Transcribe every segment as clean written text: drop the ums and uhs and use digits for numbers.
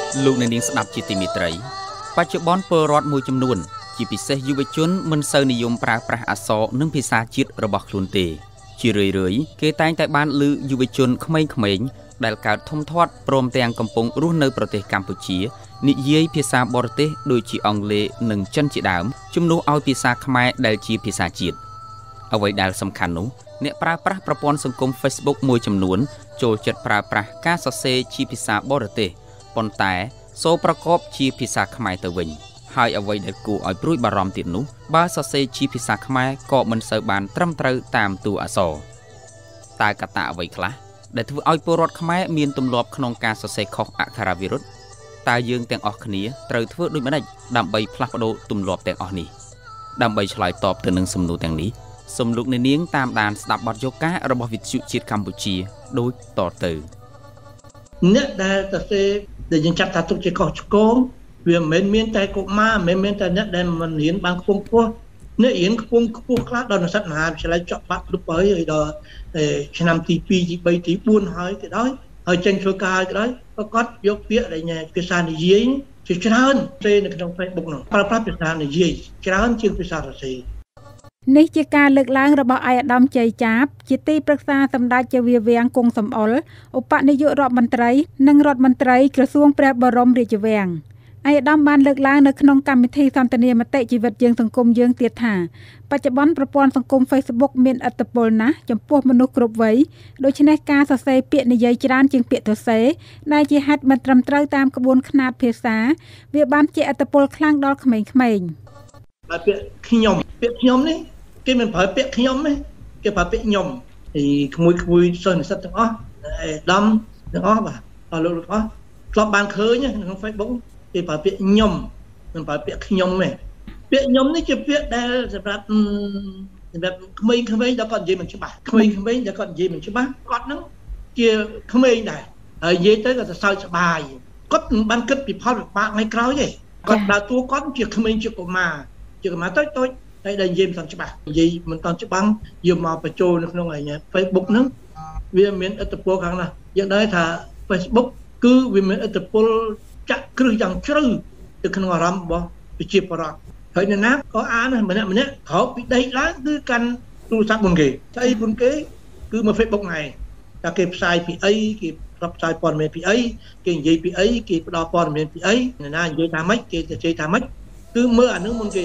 លោកអ្នកនាងស្ដាប់ជាទីមេត្រីបច្ចុប្បន្នពលរដ្ឋមួយចំនួនជាពិសេសយុវជនមិនសូវនិយមប្រើប្រាស់អក្សរនិងភាសាជាតិរបស់ខ្លួនទេជារឿយៗគេតែងតែបានឮយុវជនក្មេងៗដែលកើតធំធាត់ព្រមទាំងកំពុងរស់នៅប្រទេសកម្ពុជានិយាយភាសាបរទេសដូចជាអង់គ្លេសនិងចិនជាដើមជំនួសឲ្យភាសាខ្មែរដែលជាភាសាជាតិអ្វីដែលសំខាន់នោះអ្នកប្រើប្រាស់ប្រព័ន្ធសង្គម Facebook មួយចំនួនចូលចិត្តប្រើប្រាស់ការសរសេរជាភាសាបរទេសប៉ុន្តែសូរប្រកបជាភាសាខ្មែរទៅវិញហើយអ្វីដែលគួរឲ្យព្រួយបារម្ភទៀតនោះបើសរសេរជាភាសាខ្មែរក៏មិនសូវបានត្រឹមត្រូវតាមតួអក្សរតើកត្តាអ្វីខ្លះដែលធ្វើឲ្យពលរដ្ឋខ្មែរមានទម្លាប់ក្នុងការសរសេរខុសអក្ខរាវិរុទ្ធតើយើងទាំងអស់គ្នាត្រូវធ្វើដូចម្តេចដើម្បីផ្លាស់ប្ដូរទម្លាប់ទាំងអស់នេះដើម្បីឆ្លើយតបទៅនឹងសំណួរទាំងនេះសូមលោកអ្នកនាងតាមដានស្ដាប់បទយកការរបស់វិទ្យុជាតិកម្ពុជាដូចតទៅអ្នកដែលសរសេរដែលយើងចាត់ថាទុកជាខុសឆ្គងវាមិនមែនតែកុមារមិនមែនតែអ្នកដែលមិនរៀនបានខ្ពង់ខ្ពស់អ្នករៀនខ្ពង់ខ្ពស់ខ្លះដល់និស្សិតមហាវិទ្យាល័យចប់បាក់គ្រប់ហើយដល់ឆ្នាំទី2ទី3ទី4ហើយទៅដល់ហើយចេញធ្វើការទៅដល់ក៏គាត់យកពាក្យដែលភាសានិយាយជាច្រើនទេនៅក្នុង Facebook នោះប្រើប្រាស់ភាសានិយាយច្រើនជាងភាសាសរសេរនេះជាការលើកឡើងរបស់ឯកឧត្តមជ័យចាបជាទីប្រឹក្សាសម្ដេចជាវាវាំងគង់សំអល់ឧបនាយករដ្ឋមន្ត្រីនិងរដ្ឋមន្ត្រីក្រសួងព្រះបរមរាជវាំងឯកឧត្តមបានលើកឡើងនៅក្នុងកម្មវិធីសន្ទនាមតិជីវិតយើងសង្គមយើងទៀតថាបច្ចុប្បន្នប្រព័ន្ធសង្គម Facebook មានឥទ្ធិពលណាស់ចំពោះមនុស្សគ្រប់វ័យដូច្នេះការសរសេរពាក្យនិយាយច្រើនជាងពាក្យសរសេរដែលជាហេតុមិនត្រឹមត្រូវតាមក្បួនខ្នាតភាសាវាបានជាឥទ្ធិពលខ្លាំងដល់ក្មេងៗហើយពាក្យខ្ញុំនេះគេមិនប្រើពាក្យខ្ញុំទេគេប្រើពាក្យខ្ញុំthì ក្មួយសិស្សនិស្សិតទាំងអស់ដំទាំងអស់បាទអស់លោកទាំងអស់ធ្លាប់បានឃើញក្នុង Facebook គេប្រើពាក្យខ្ញុំមិនប្រើពាក្យខ្ញុំទេពាក្យខ្ញុំនេះជាពាក្យដែលសម្រាប់ក្មេងៗដែលគាត់និយាយមិនច្បាស់ក្មេងៗដែលគាត់និយាយមិនច្បាស់គាត់ហ្នឹងជាក្មេងដែរហើយនិយាយទៅគាត់ទៅសើចសប្បាយគាត់មិនបានគិតពីផលវិបាកថ្ងៃក្រោយទេគាត់ដើរតួគាត់ជាក្មេងជាកុមារតូចហើយដែលនិយាយមិនទាន់ច្បាស់និយាយមិនទាន់ច្បាស់យកមកបញ្ចូលនៅក្នុងFacebook ហ្នឹងវាមានឥទ្ធិពលខាងណាយើងដឹងថា Facebook គឺវាមានឥទ្ធិពលចាក់គ្រឹះយ៉ាងជ្រៅទៅក្នុងអារម្មណ៍របស់ប្រជាពលរដ្ឋហើយអ្នកណាក៏អានម្នាក់ក្រោកពីដេកឡើងគឺកាន់ទូរស័ព្ទមុនគេស្អីមុនគេគឺមក Facebook ហ្នឹងតែគេផ្សាយពីអីគេផ្សាយព័ត៌មានពីអីគេនិយាយពីអីគេផ្ដល់ព័ត៌មានពីអីអ្នកណានិយាយថាម៉េចគេទៅជ័យថាម៉េចគឺមើលអានឹងមុនគេ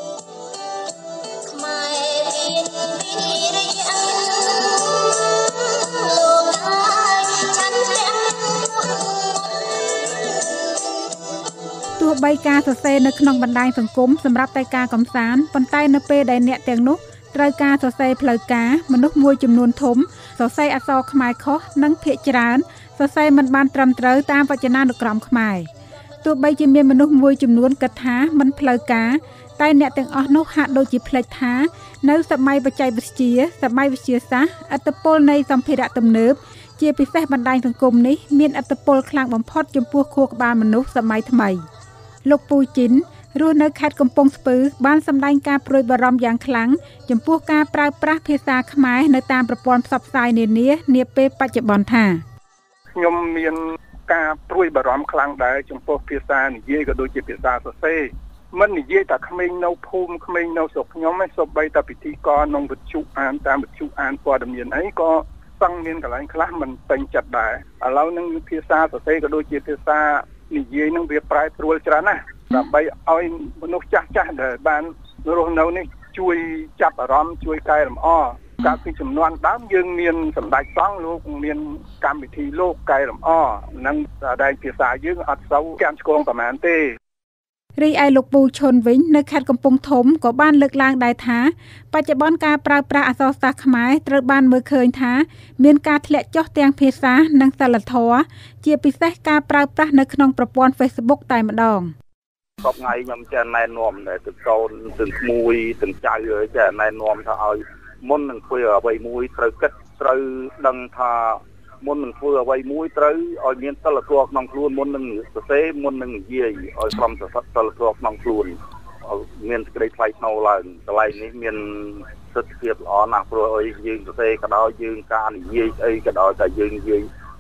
ទោះបីការសរសេរនៅក្នុងបណ្ដាញសង្គមសម្រាប់តែការកម្សាន្តប៉ុន្តែនៅពេលដែលអ្នកទាំងនោះត្រូវការសរសេរផ្លូវការមនុស្សមួយចំនួនធំសរសេរអក្សរខ្មែរខុសនិងភាគច្រើនសរសេរមិនបានត្រឹមត្រូវតាមវចនានុក្រមខ្មែរទោះបីជាមានមនុស្សមួយចំនួនគិតថាមិនផ្លូវការតែអ្នកទាំងអស់នោះហាក់ដូចជាភ្លេចថានៅសម័យបច្ចេកវិទ្យាសម័យវិទ្យាសាស្ត្រឥទ្ធិពលនៃសម្ភារៈទំនើបជាពិសេសបណ្ដាញសង្គមនេះមានឥទ្ធិពលខ្លាំងបំផុតចំពោះខួរក្បាលមនុស្សសម័យថ្មីលោកពូជីនរស់នៅខេត្តកំពង់ស្ពឺបានសម្ដែងការព្រួយបារម្ភយ៉ាងខ្លាំងចំពោះការប្រើប្រាស់ភាសាខ្មែរនៅតាមប្រព័ន្ធផ្សព្វផ្សាយនានាពេលបច្ចុប្បន្នថាខ្ញុំមានការព្រួយបារម្ភខ្លាំងដែរចំពោះភាសានិយាយក៏ដូចជាភាសាសរសេរមិននិយាយតែក្មេងនៅភូមិក្មេងនៅស្រុកខ្ញុំឯងសូម្បីតែពិធីករក្នុងវិទ្យុអានតាមវិទ្យុអានព័ត៌មានអីក៏សឹងមានកន្លែងខ្លះមិនពេញចិត្តដែរឥឡូវនឹងភាសាសរសេរក៏ដូចជាភាសានិយាយនឹងវាប្រែប្រួលច្រើនណាស់ដើម្បីឲ្យមនុស្សចាស់ដែលបានរស់នៅនេះជួយចាប់អារម្មណ៍ជួយកែលម្អកាលពីចំនួនដើមយើងមានសម្ដេចសង្ឃលោកមានកម្មវិធីលោកកែលម្អនិងតែភាសាយើងអត់សូវចាំឆ្កងប្រហែលទេរីឯលោកពូឈុនវិញនៅខេត្តកំពង់ធំក៏បានលើកឡើងដែរថាបច្ចុប្បន្នការប្រើប្រាស់អក្សរសាស្ត្រខ្មែរត្រូវបានមើលឃើញថាមានការធ្លាក់ចុះទាំងភាសានិងសីលធម៌ជាពិសេសការប្រើប្រាស់នៅក្នុងប្រព័ន្ធ Facebook តែម្ដងសពថ្ងៃខ្ញុំចេះណែនាំទៅកូនទៅក្មួយទៅចៅចេះណែនាំថាឲ្យមុននឹងធ្វើអ្វីមួយត្រូវគិតត្រូវដឹងថាមុននឹងធ្វើអ្វីមួយត្រូវឲ្យមានសិលធម៌ក្នុងខ្លួនមុននឹងសរសេរមុននឹងនិយាយឲ្យក្រុមសិលធម៌ក្នុងខ្លួនមានសេចក្តីថ្លៃថ្នូរឡើងកន្លែងនេះមានសិទ្ធិភាពល្អណាស់ព្រោះឲ្យយើងសរសេរក៏ដោយយើងការនិយាយអីក៏ដោយតែយើងនិយាយ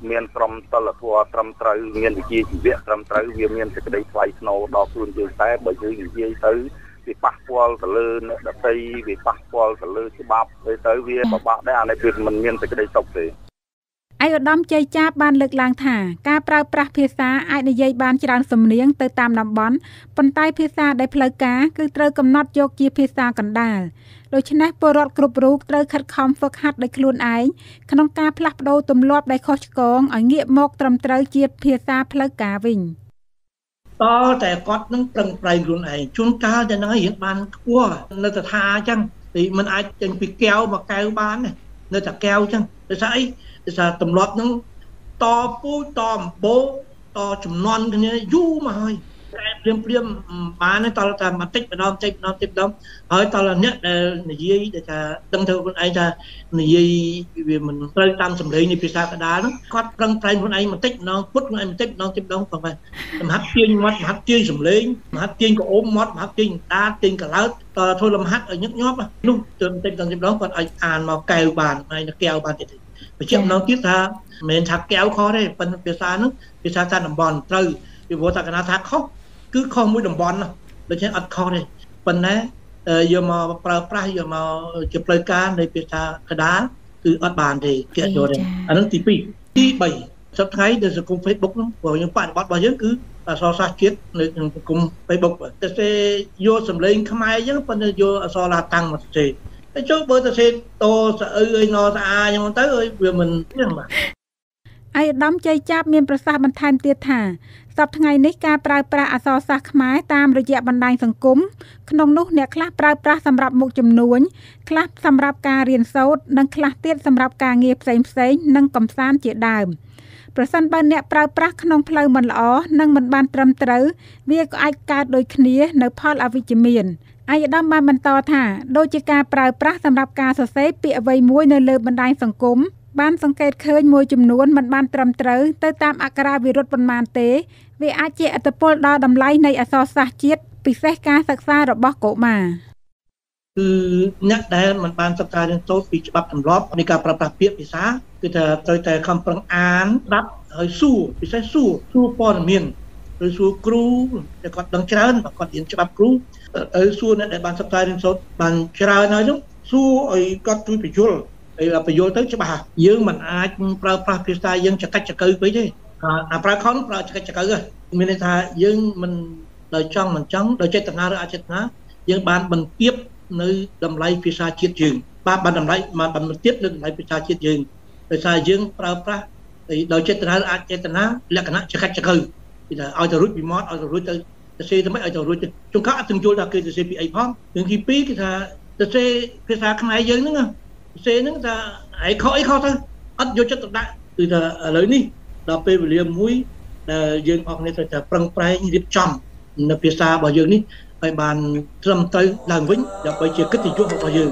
មានក្រមសិលធម៌ត្រឹមត្រូវមានវិជ្ជាជីវៈត្រឹមត្រូវវាមានសេចក្តីថ្លៃថ្នូរដល់ខ្លួនយើងតែបើយើងនិយាយទៅវាប៉ះពាល់ទៅលើអ្នកដទៃវាប៉ះពាល់ទៅលើច្បាប់ទៅវាពិបាកដែរអានេះវាមិនមានសេចក្តីសុខទេឯកឧត្តមជ័យចាបបានលើកឡើងថាការប្រើប្រាស់ភាសាអាចនិយាយបានច្រើនសំនៀងទៅតាមតំបន់ប៉ុន្តែភាសាដែលផ្លូវការគឺត្រូវកំណត់យកជាភាសាកណ្ដាលដូច្នេះពលរដ្ឋគ្រប់រូបត្រូវខិតខំហ្វឹកហាត់ដោយខ្លួនឯងក្នុងការផ្លាស់ប្ដូរទម្លាប់ដែលខុសឆ្គងឲ្យងាកមកត្រឹមត្រូវជាភាសាផ្លូវការវិញតតែគាត់នឹងប្រឹងប្រែងខ្លួនឯងជួនកាលតែហ្នឹងរៀងបានខ្ពស់នៅតែថាអញ្ចឹងពីមិនអាចចេញពីកែវមកកែវបាននៅតែកែវអញ្ចឹងដោយសារអីដោយសារទម្លាប់ហ្នឹងតពូជតអំបូរតចំនួនគ្នាយូរមកហើយតែព្រាមបានតតែបន្តិចម្ដងហើយតអ្នកដែលនិយាយថាដឹងទៅខ្លួនឯងថានិយាយវាមិនត្រូវតាមសម្លេងនៃភាសាកណ្ដាលហ្នឹងគាត់ប្រឹងប្រែងខ្លួនឯងបន្តិចម្ដងពុតខ្លួនឯងបន្តិចម្ដងផងដែរមហាត់ទាញមាត់មហាត់ទាញសម្លេងមហាត់ទាញក្អមមាត់មហាត់ទាញដាទាញកឡោតតធ្វើលំហាត់ឲ្យញឹកញាប់នោះទៅបន្តិចម្ដងគាត់អាចអានមកកែវបានហើយកែវបានទៀតបញ្ជាក់ម្ដងទៀតថាមិនមែនថាកែវខុសទេប៉ុន្តែភាសាហ្នឹងភាសាតាមតំបន់ត្រូវពីព្រោះតែកណាថាខុសគឺខុសមួយតំបន់ដូច្នេះអត់ខុសទេប៉ុន្តែយកមកប្រើប្រាស់យកមកជាផ្លូវការនៃភាសាកណ្ដាលគឺអត់បានទេគេអត់យកទេអានោះទី2ទី3សប្តាហ៍ថ្ងៃនៅសង្គម Facebook ហ្នឹងព្រោះយើងបប្រតិបត្តិរបស់យើងគឺអក្សរសាស្ត្រជាតិនៅក្នុងសង្គម Facebook តែគេយកសម្លេងខ្មែរអញ្ចឹងប៉ុន្តែយកអក្សរឡាតាំងមកសរសេរតែចូលបើសរសេរតសអឺអីណសអាអញ្ចឹងទៅវាមិនហ្នឹងបាទឯកឧត្តមជ័យចាបមានប្រសាសន៍បន្ថែមទៀតថាសប្តាហ៍ថ្ងៃនេះការប្រើប្រាស់អក្សរសាស្ត្រខ្មែរតាមរយៈបណ្ដាញសង្គមក្នុងនោះអ្នកខ្លះប្រើប្រាស់សម្រាប់មុខជំនួញខ្លះសម្រាប់ការរៀនសូត្រនិងខ្លះទៀតសម្រាប់ការងារផ្សេងនិងកម្សាន្តជាដើមប្រសិនបើអ្នកប្រើប្រាស់ក្នុងផ្លូវមិនល្អនិងមិនបានត្រឹមត្រូវវាក៏អាចកើតដូចគ្នានៅផលអវិជ្ជមានឯកឧត្តមបានបន្តថាដូចជាការប្រើប្រាស់សម្រាប់ការសរសេរពាក្យអ្វីមួយនៅលើបណ្ដាញសង្គមបានសង្កេតឃើញមួយចំនួនមិនបានត្រឹមត្រូវទៅតាមអក្ខរាវិរុទ្ធប៉ុន្មានទេវាអាចជាឥទ្ធិពលដល់តម្លៃនៃអក្សរសាស្ត្រជាតិពិសេសការសិក្សារបស់កុមារគឺអ្នកដែលមិនបានសិក្សារៀនសូត្រពីច្បាប់ទម្លាប់នៃការប្រើប្រាស់ពាក្យភាសាគឺថាត្រូវតែខំប្រឹងអានស្ដាប់ហើយសួរពិសេសសួរព័ត៌មានឬសួរគ្រូដែលគាត់ដឹងច្រើនគាត់រៀនច្បាប់គ្រូសួរអ្នកដែលបានសិក្សារៀនសូត្របានច្រើនហើយនោះសួរឲ្យគាត់ជួយបញ្យល់បញ្យល់ទៅច្បាស់យើងមិនអាចប្រើប្រាស់ភាសាយើងចកិច្ចចកើពេកទេអាប្រើខំប្រើចកិច្ចចកើមានន័យថាយើងមិនដោយចង់មិនចង់ដោយចេតនាឬអចេតនាយើងបានបន្ទាបនៅតម្លៃភាសាជាតិយើងបានតម្លៃបានបន្ទាបនៅតម្លៃភាសាជាតិយើងដោយសារយើងប្រើប្រាស់ដោយចេតនាឬអចេតនាលក្ខណៈចកិច្ចចកើគឺថាឲ្យទៅរួចពីមាត់ឲ្យទៅរួចទៅសរសេរទៅមិនឲ្យទៅរួចទៅចុងក្រោយអត់ទាំងយល់ថាគេសរសេរពីអីផងរឿងទី2គឺថាសរសេរភាសាខ្មែរយើងហ្នឹងសរសេរហ្នឹងថាឯខុសអីខុសទៅអត់យកចិត្តទុកដាក់គឺថាឥឡូវនេះដល់ពេលវេលាមួយដែលយើងអស់គ្នាត្រូវតែប្រឹងប្រែងរៀបចំនៅភាសារបស់យើងនេះឲ្យបានត្រឹមត្រូវឡើងវិញដើម្បីជាកិត្តិយសរបស់យើង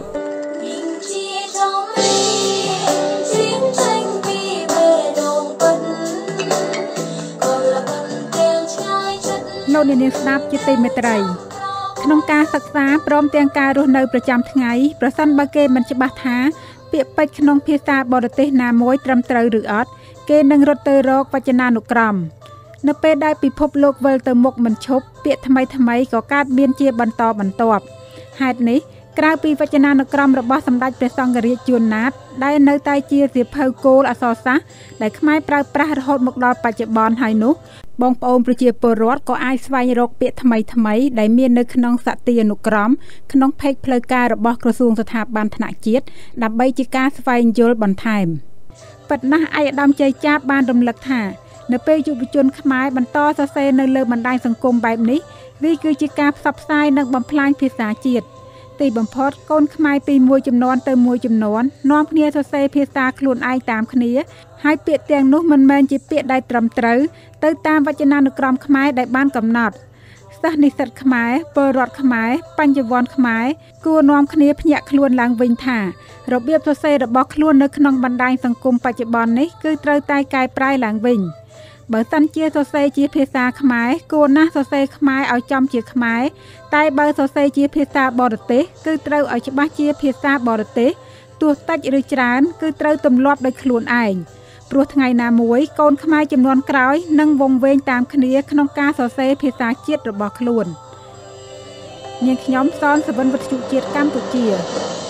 លោកអ្នកនាងស្ដាប់ជាទីមេត្រីក្នុងការសិក្សាព្រមទាំងការរស់នៅប្រចាំថ្ងៃប្រសិនបើគេមិនច្បាស់ថាពាក្យពេចន៍ក្នុងភាសាបរទេសណាមួយត្រឹមត្រូវឬអត់គេនឹងរត់ទៅរកវចនានុក្រមនៅពេលដែលពិភពលោកវិលទៅមុខមិនឈប់ពាក្យថ្មីក៏កើតមានជាបន្តបន្ទាប់ហេតុនេះក្រៅពីវចនានុក្រមរបស់សម្ដេចព្រះសង្ឃរាជជួនណាតដែលនៅតែជាសៀវភៅគោលអក្សរសាស្ត្រដែលខ្មែរប្រើប្រាស់រហូតមកដល់បច្ចុប្បន្នហើយនោះបងប្អូនប្រជាពលរដ្ឋក៏អាចស្វែងរកពាក្យថ្មីដែលមាននៅក្នុងសតិអនុក្រមក្នុងផេកផ្លូវការរបស់ក្រសួងស្ថាប័នថ្នាក់ជាតិដើម្បីជាការស្វែងយល់បន្ថែមប៉ុន្តែឯកឧត្តមជ័យចាបបានរំលឹកថានៅពេលយុវជនខ្មែរបន្តសរសេរនៅលើបណ្ដាញសង្គមបែបនេះវាគឺជាការផ្សព្វផ្សាយនិងបំផ្លាញភាសាជាតិទីបំផុតកូនខ្មែរពីមួយជំនាន់ទៅមួយជំនាន់នាំគ្នាសរសេរភាសាខ្លួនឯងតាមគ្នាហើយពាក្យទាំងនោះមិនមែនជាពាក្យដែលត្រឹមត្រូវទៅតាមវចនានុក្រមខ្មែរដែលបានកំណត់សិស្សនិស្សិតខ្មែរពលរដ្ឋខ្មែរបញ្ញវន្តខ្មែរគួរនាំគ្នាភ្ញាក់ខ្លួនឡើងវិញថារបៀបសរសេររបស់ខ្លួននៅក្នុងបណ្ដាញសង្គមបច្ចុប្បន្ននេះគឺត្រូវតែកែប្រែឡើងវិញបើសិនជាសរសេរជាភាសាខ្មែរគួរណាស់សរសេរខ្មែរឲ្យចំជាខ្មែរតែបើសរសេរជាភាសាបរទេសគឺត្រូវឲ្យច្បាស់ជាភាសាបរទេសទោះតិចឬច្រើនគឺត្រូវទម្លាប់ដោយខ្លួនឯងព្រោះថ្ងៃណាមួយកូនខ្មែរចំនួនក្រោយនឹងវង្វេងតាមគ្នាក្នុងការសរសេរភាសាជាតិរបស់ខ្លួននាងខ្ញុំសនសវិនវិទ្យុជាតិកម្ពុជា